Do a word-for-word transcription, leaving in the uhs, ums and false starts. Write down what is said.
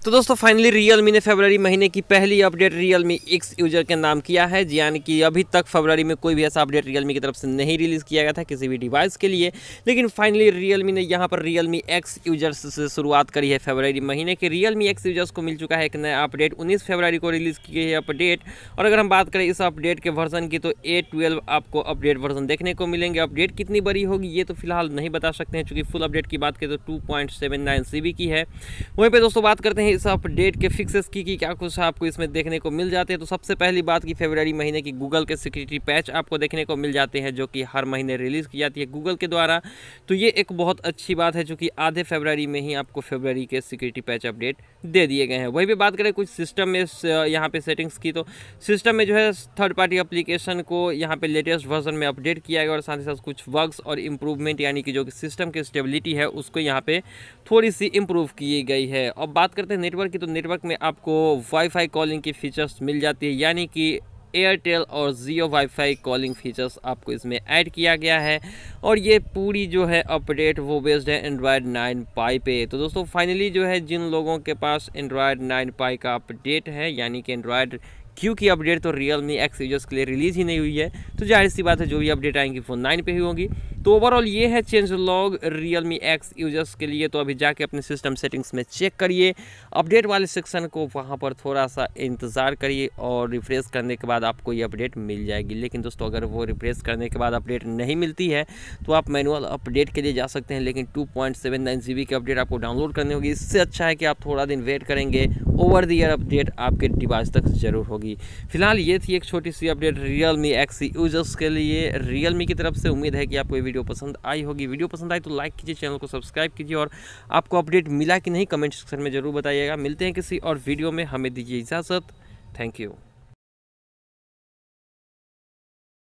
तो दोस्तों finally Realme ने फरवरी महीने की पहली अपडेट Realme X यूजर के नाम किया है, यानी कि अभी तक फरवरी में कोई भी ऐसा अपडेट Realme की तरफ से नहीं रिलीज़ किया गया था किसी भी डिवाइस के लिए। लेकिन फाइनली Realme ने यहां पर Realme X यूजर्स से शुरुआत करी है फरवरी महीने के। Realme X यूजर्स को मिल चुका है एक नया अपडेट, उन्नीस फरवरी को रिलीज़ की गई है अपडेट। और अगर हम बात करें इस अपडेट के वर्जन की तो ए ट्वेल्व आपको अपडेट वर्जन देखने को मिलेंगे। अपडेट कितनी बड़ी होगी ये तो फिलहाल नहीं बता सकते हैं, चूँकि फुल अपडेट की बात करें तो two point seven nine G B की है। वहीं पर दोस्तों बात करते हैं इस अपडेट के फिक्सेस की कि क्या कुछ आपको इसमें देखने को मिल जाते हैं। तो सबसे पहली बात की फरवरी महीने की गूगल के सिक्योरिटी पैच आपको देखने को मिल जाते हैं, जो कि हर महीने रिलीज़ की जाती है गूगल के द्वारा। तो ये एक बहुत अच्छी बात है, क्योंकि आधे फरवरी में ही आपको फरवरी के सिक्योरिटी पैच अपडेट दे दिए गए हैं। वहीं पे बात करें कुछ सिस्टम में यहाँ पे सेटिंग्स की, तो सिस्टम में जो है थर्ड पार्टी एप्लीकेशन को यहाँ पे लेटेस्ट वर्जन में अपडेट किया गया और साथ ही साथ कुछ बग्स और इम्प्रूवमेंट, यानी कि जो कि सिस्टम की स्टेबिलिटी है उसको यहाँ पे थोड़ी सी इम्प्रूव की गई है। अब बात करते हैं नेटवर्क की, तो नेटवर्क में आपको वाईफाई कॉलिंग की फीचर्स मिल जाती है, यानी कि एयरटेल और जियो वाईफाई कॉलिंग फीचर्स आपको इसमें ऐड किया गया है। और ये पूरी जो है अपडेट वो बेस्ड है एंड्रॉयड नाइन पाई पे। तो दोस्तों फाइनली जो है जिन लोगों के पास एंड्रॉयड नाइन पाई का अपडेट है, यानी कि एंड्रॉयड क्यू की अपडेट तो Realme X यूजर्स के लिए रिलीज़ ही नहीं हुई है, तो जाहिर सी बात है जो भी अपडेट आएंगी वो नाइन पे ही होंगी। तो ओवरऑल ये है change log Realme X users के लिए। तो अभी जाके अपने सिस्टम सेटिंग्स में चेक करिए अपडेट वाले सेक्शन को, वहाँ पर थोड़ा सा इंतज़ार करिए और रिफ्रेश करने के बाद आपको ये अपडेट मिल जाएगी। लेकिन दोस्तों अगर वो रिफ्रेश करने के बाद अपडेट नहीं मिलती है तो आप मैनुअल अपडेट के लिए जा सकते हैं, लेकिन two point seven nine G B की अपडेट आपको डाउनलोड करनी होगी। इससे अच्छा है कि आप थोड़ा दिन वेट करेंगे, ओवर द ईयर अपडेट आपके डिवाइस तक जरूर होगी। फिलहाल ये थी एक छोटी सी अपडेट Realme X यूजर्स के लिए Realme की तरफ से। उम्मीद है कि आपको ये वीडियो पसंद आई होगी। वीडियो पसंद आई तो लाइक कीजिए, चैनल को सब्सक्राइब कीजिए और आपको अपडेट मिला कि नहीं कमेंट सेक्शन में जरूर बताइएगा। मिलते हैं किसी और वीडियो में, हमें दीजिए इजाज़त। Thank you.